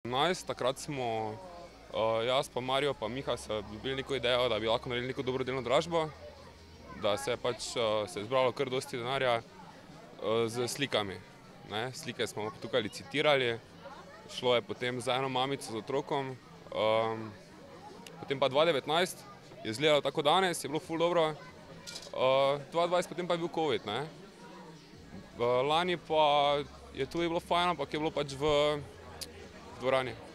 2017, takrat smo jaz pa Mario pa Miha se dobili neko idejo, da bi lahko naredili neko dobrodelno dražbo, da se je zbralo kar dosti denarja z slikami. Slike smo tukaj licitirali, šlo je potem za eno mamico z otrokom, potem pa 2019 je izgledalo tako danes, je bilo ful dobro, 2020 potem pa je bil covid, lani pa je tudi bilo fajn, ampak je bilo pač v dvorani.